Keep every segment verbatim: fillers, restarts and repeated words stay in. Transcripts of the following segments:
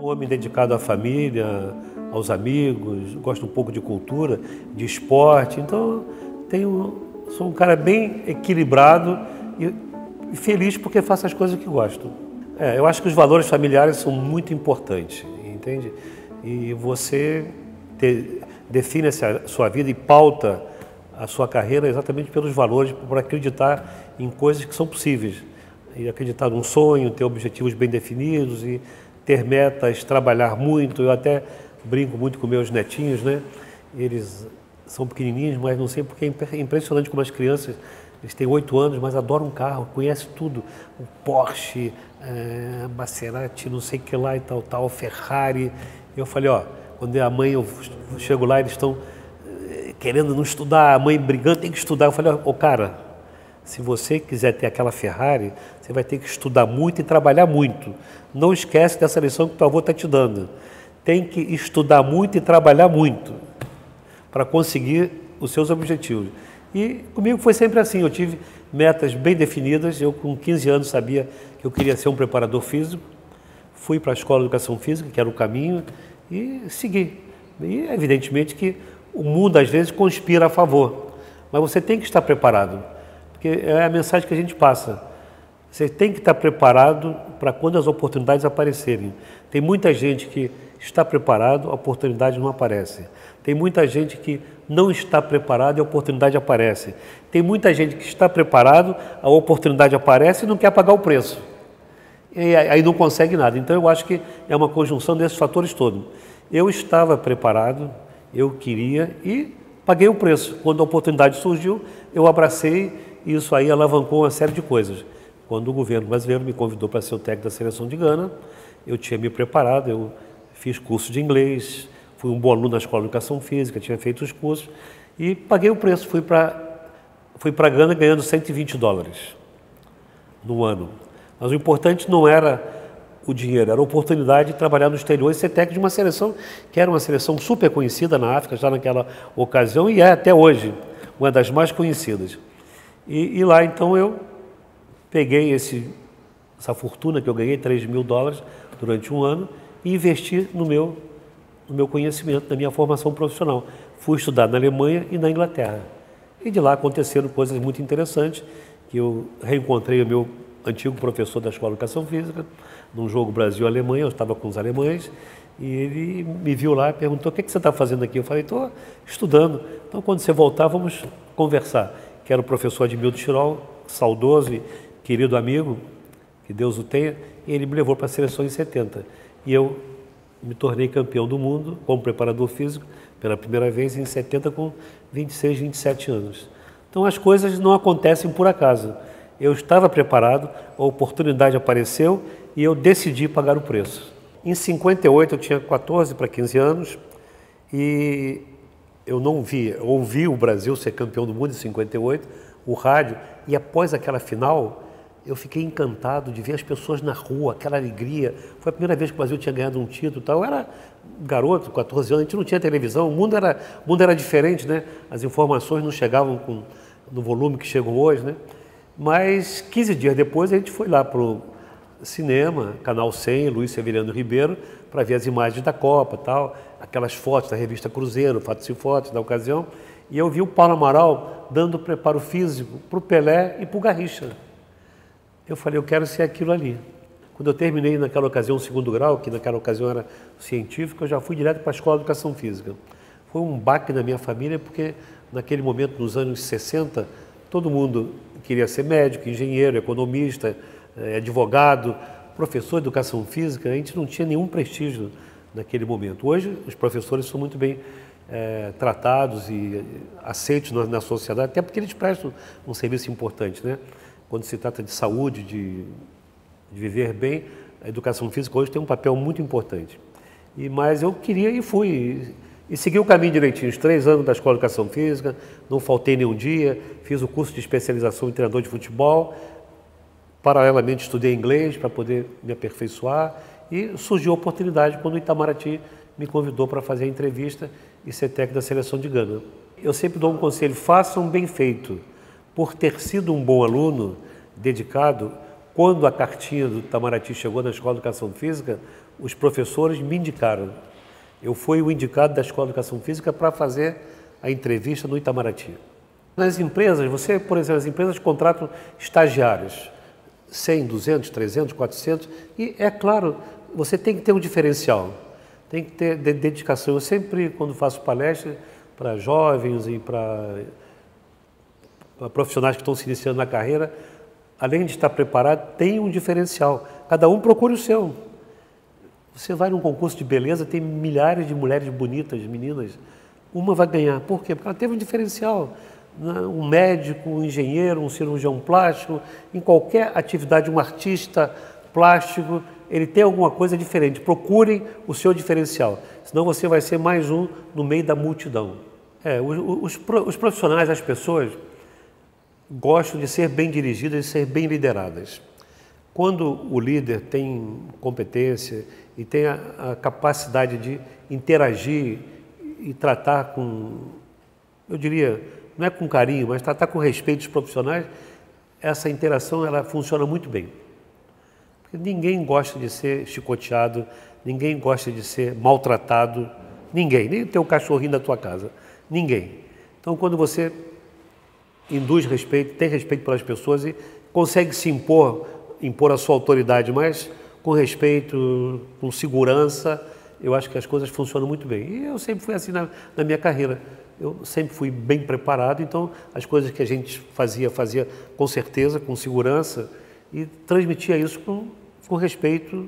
Um homem dedicado à família, aos amigos, gosto um pouco de cultura, de esporte, então tenho, sou um cara bem equilibrado e feliz porque faço as coisas que gosto. É, eu acho que os valores familiares são muito importantes, entende? E você te, define a sua vida e pauta a sua carreira exatamente pelos valores, por acreditar em coisas que são possíveis. E acreditar num sonho, ter objetivos bem definidos e ter metas, trabalhar muito. Eu até brinco muito com meus netinhos, né? Eles são pequenininhos, mas não sei porque é impressionante como as crianças, eles têm oito anos, mas adoram um carro, conhecem tudo. O Porsche, é, Maserati, não sei o que lá e tal, tal, Ferrari. Eu falei, ó, quando é a mãe, eu chego lá, eles estão querendo não estudar, a mãe brigando, tem que estudar. Eu falei, ó, oh, cara, se você quiser ter aquela Ferrari, você vai ter que estudar muito e trabalhar muito. Não esquece dessa lição que o teu avô está te dando. Tem que estudar muito e trabalhar muito para conseguir os seus objetivos. E comigo foi sempre assim, eu tive metas bem definidas. Eu com quinze anos sabia que eu queria ser um preparador físico. Fui para a escola de educação física, que era o caminho, e segui. E evidentemente que o mundo às vezes conspira a favor, mas você tem que estar preparado, porque é a mensagem que a gente passa. Você tem que estar preparado para quando as oportunidades aparecerem. Tem muita gente que está preparado, a oportunidade não aparece. Tem muita gente que não está preparado e a oportunidade aparece. Tem muita gente que está preparado, a oportunidade aparece e não quer pagar o preço. E aí não consegue nada. Então eu acho que é uma conjunção desses fatores todos. Eu estava preparado, eu queria e paguei o preço. Quando a oportunidade surgiu, eu abracei e isso aí alavancou uma série de coisas. Quando o governo brasileiro me convidou para ser o técnico da seleção de Gana, eu tinha me preparado, eu fiz curso de inglês, fui um bom aluno na escola de educação física, tinha feito os cursos e paguei o preço. Fui para fui para Gana ganhando cento e vinte dólares no ano. Mas o importante não era o dinheiro, era a oportunidade de trabalhar no exterior e ser técnico de uma seleção que era uma seleção super conhecida na África já naquela ocasião e é até hoje uma das mais conhecidas. E, e lá então eu peguei esse, essa fortuna que eu ganhei, três mil dólares durante um ano e investi no meu, no meu conhecimento, na minha formação profissional. Fui estudar na Alemanha e na Inglaterra. E de lá aconteceram coisas muito interessantes, que eu reencontrei o meu antigo professor da Escola de Educação Física, num jogo Brasil-Alemanha, eu estava com os alemães, e ele me viu lá e perguntou, o que, que você está fazendo aqui? Eu falei, estou estudando. Então, quando você voltar, vamos conversar. Que era o professor Admildo Chirol, saudoso e querido amigo, que Deus o tenha, e ele me levou para a seleção em setenta. E eu me tornei campeão do mundo como preparador físico pela primeira vez em setenta com vinte e seis, vinte e sete anos. Então, as coisas não acontecem por acaso. Eu estava preparado, a oportunidade apareceu e eu decidi pagar o preço. Em cinquenta e oito eu tinha quatorze para quinze anos e eu não vi, ouvi o Brasil ser campeão do mundo em cinquenta e oito, o rádio, e após aquela final eu fiquei encantado de ver as pessoas na rua, aquela alegria. Foi a primeira vez que o Brasil tinha ganhado um título e tal. Eu era garoto, quatorze anos, a gente não tinha televisão, o mundo era, o mundo era diferente, né? As informações não chegavam com, no volume que chegam hoje, né? Mas quinze dias depois a gente foi lá para o cinema, Canal cem, Luiz Severino Ribeiro, para ver as imagens da Copa, tal, aquelas fotos da revista Cruzeiro, Fatos e Fotos da ocasião, e eu vi o Paulo Amaral dando preparo físico para o Pelé e para o Garrincha. Eu falei, eu quero ser aquilo ali. Quando eu terminei naquela ocasião o segundo grau, que naquela ocasião era científico, eu já fui direto para a Escola de Educação Física. Foi um baque na minha família, porque naquele momento, nos anos sessenta, todo mundo queria ser médico, engenheiro, economista, advogado, professor de educação física. A gente não tinha nenhum prestígio naquele momento. Hoje, os professores são muito bem é, tratados e aceitos na, na sociedade, até porque eles prestam um serviço importante, né? Quando se trata de saúde, de, de viver bem, a educação física hoje tem um papel muito importante. E, mas eu queria e fui... E segui o caminho direitinho, os três anos da Escola de Educação Física, não faltei nenhum dia, fiz o curso de especialização em treinador de futebol, paralelamente estudei inglês para poder me aperfeiçoar e surgiu a oportunidade quando o Itamaraty me convidou para fazer a entrevista e ser técnico da seleção de Gana. Eu sempre dou um conselho, façam bem feito. Por ter sido um bom aluno, dedicado, Quando a cartinha do Itamaraty chegou na Escola de Educação Física, os professores me indicaram. Eu fui o indicado da Escola de Educação Física para fazer a entrevista no Itamaraty. Nas empresas, você, por exemplo, as empresas contratam estagiários, cem, duzentos, trezentos, quatrocentos, e é claro, você tem que ter um diferencial, tem que ter dedicação. Eu sempre, quando faço palestra para jovens e para, para profissionais que estão se iniciando na carreira, além de estar preparado, tem um diferencial. Cada um procure o seu. Você vai num concurso de beleza, tem milhares de mulheres bonitas, meninas. Uma vai ganhar. Por quê? Porque ela teve um diferencial. Um médico, um engenheiro, um cirurgião plástico, em qualquer atividade, um artista plástico, ele tem alguma coisa diferente. Procurem o seu diferencial, senão você vai ser mais um no meio da multidão. É, os, os profissionais, as pessoas, gostam de ser bem dirigidas e ser bem lideradas. Quando o líder tem competência e tem a, a capacidade de interagir e tratar com, eu diria, não é com carinho, mas tratar com respeito os profissionais, essa interação ela funciona muito bem. Porque ninguém gosta de ser chicoteado, ninguém gosta de ser maltratado, ninguém, nem ter o cachorrinho da tua casa, ninguém. Então, quando você induz respeito, tem respeito pelas pessoas e consegue se impor, impor a sua autoridade, mas com respeito, com segurança, eu acho que as coisas funcionam muito bem. E eu sempre fui assim na, na minha carreira. Eu sempre fui bem preparado, então as coisas que a gente fazia, fazia com certeza, com segurança e transmitia isso com, com respeito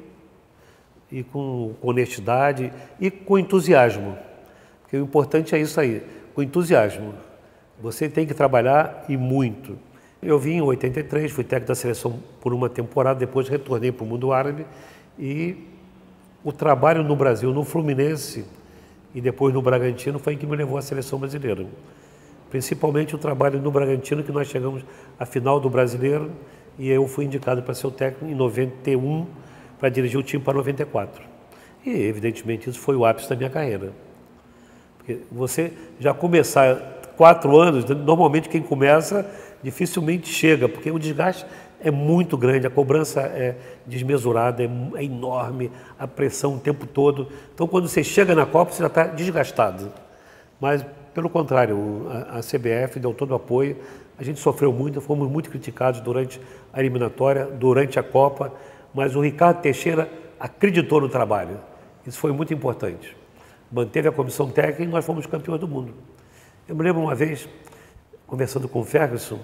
e com, com honestidade e com entusiasmo. Porque o importante é isso aí, com entusiasmo. Você tem que trabalhar e muito. Eu vim em oitenta e três, fui técnico da seleção por uma temporada, depois retornei para o mundo árabe e o trabalho no Brasil, no Fluminense e depois no Bragantino foi que me levou à seleção brasileira. Principalmente o trabalho no Bragantino, que nós chegamos à final do Brasileiro e eu fui indicado para ser o técnico em noventa e um para dirigir o time para noventa e quatro. E evidentemente isso foi o ápice da minha carreira. Porque você já começar quatro anos, normalmente quem começa dificilmente chega, porque o desgaste é muito grande, a cobrança é desmesurada, é, é enorme, a pressão o tempo todo. Então, quando você chega na Copa, você já está desgastado. Mas, pelo contrário, a, a C B F deu todo o apoio, a gente sofreu muito, fomos muito criticados durante a eliminatória, durante a Copa, mas o Ricardo Teixeira acreditou no trabalho. Isso foi muito importante. Manteve a comissão técnica e nós fomos campeões do mundo. Eu me lembro uma vez, conversando com o Ferguson,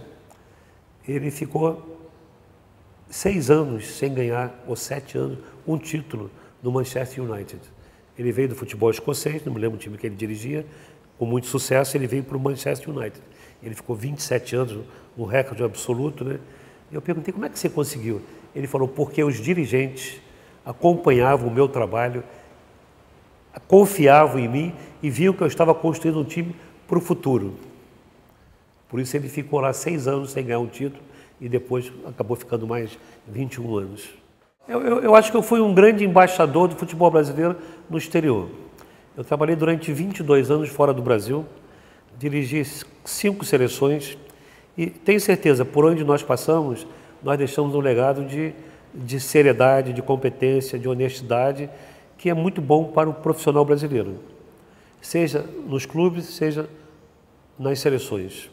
ele ficou seis anos sem ganhar, ou sete anos, um título no Manchester United. Ele veio do futebol escocês, não me lembro o time que ele dirigia, com muito sucesso, ele veio para o Manchester United. Ele ficou vinte e sete anos no recorde absoluto, né? E eu perguntei, como é que você conseguiu? Ele falou, porque os dirigentes acompanhavam o meu trabalho, confiavam em mim e viam que eu estava construindo um time para o futuro. Por isso ele ficou lá seis anos sem ganhar um título e depois acabou ficando mais vinte e um anos. Eu, eu, eu acho que eu fui um grande embaixador do futebol brasileiro no exterior. Eu trabalhei durante vinte e dois anos fora do Brasil, dirigi cinco seleções e tenho certeza, por onde nós passamos, nós deixamos um legado de, de seriedade, de competência, de honestidade, que é muito bom para o profissional brasileiro, seja nos clubes, seja nas seleções.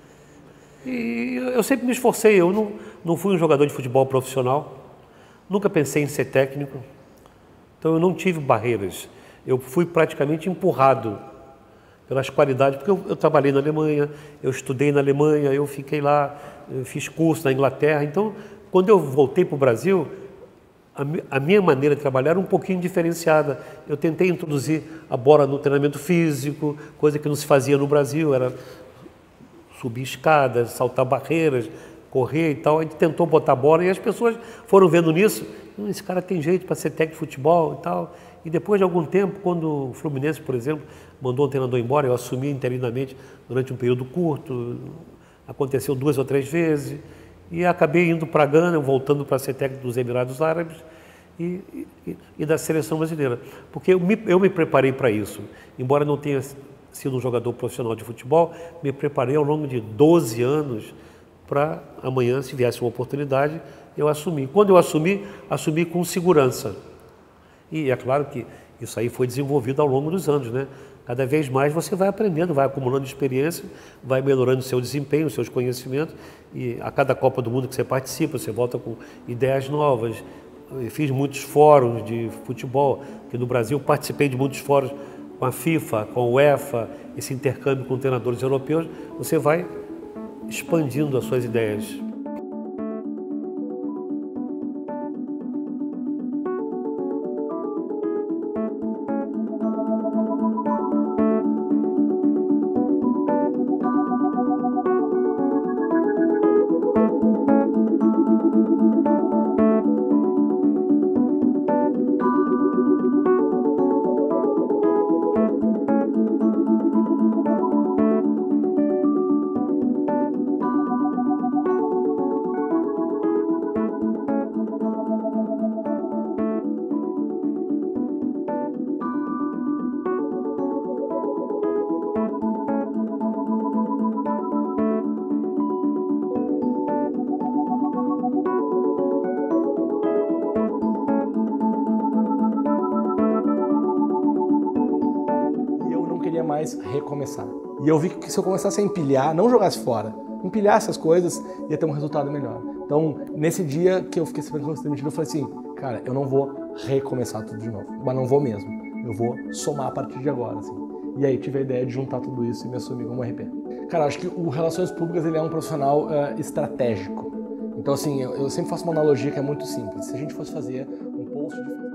E eu sempre me esforcei, eu não, não fui um jogador de futebol profissional, nunca pensei em ser técnico, então eu não tive barreiras, eu fui praticamente empurrado pelas qualidades, porque eu, eu trabalhei na Alemanha, eu estudei na Alemanha, eu fiquei lá, eu fiz curso na Inglaterra, então quando eu voltei para o Brasil, a, a minha maneira de trabalhar era um pouquinho diferenciada, eu tentei introduzir a bola no treinamento físico, coisa que não se fazia no Brasil, era subir escadas, saltar barreiras, correr e tal. A gente tentou botar bola e as pessoas foram vendo nisso. Esse cara tem jeito para ser técnico de futebol e tal. E depois de algum tempo, quando o Fluminense, por exemplo, mandou um treinador embora, eu assumi interinamente durante um período curto. Aconteceu duas ou três vezes. E acabei indo para Gana, voltando para ser técnico dos Emirados Árabes e, e, e da seleção brasileira. Porque eu me, eu me preparei para isso. Embora não tenha sido um jogador profissional de futebol, me preparei ao longo de doze anos para amanhã, se viesse uma oportunidade, eu assumi. Quando eu assumi, assumi com segurança. E é claro que isso aí foi desenvolvido ao longo dos anos, né? Cada vez mais você vai aprendendo, vai acumulando experiência, vai melhorando o seu desempenho, os seus conhecimentos, e a cada Copa do Mundo que você participa, você volta com ideias novas. Eu fiz muitos fóruns de futebol, que no Brasil participei de muitos fóruns com a FIFA, com a UEFA, esse intercâmbio com treinadores europeus, você vai expandindo as suas ideias. Mais recomeçar. E eu vi que se eu começasse a empilhar, não jogasse fora, empilhar essas coisas, ia ter um resultado melhor. Então, nesse dia que eu fiquei sabendo que eu fui demitido, eu falei assim, cara, eu não vou recomeçar tudo de novo, mas não vou mesmo. Eu vou somar a partir de agora, assim. E aí tive a ideia de juntar tudo isso e me assumir como R P. Cara, acho que o Relações Públicas ele é um profissional uh, estratégico. Então, assim, eu, eu sempre faço uma analogia que é muito simples. Se a gente fosse fazer um post de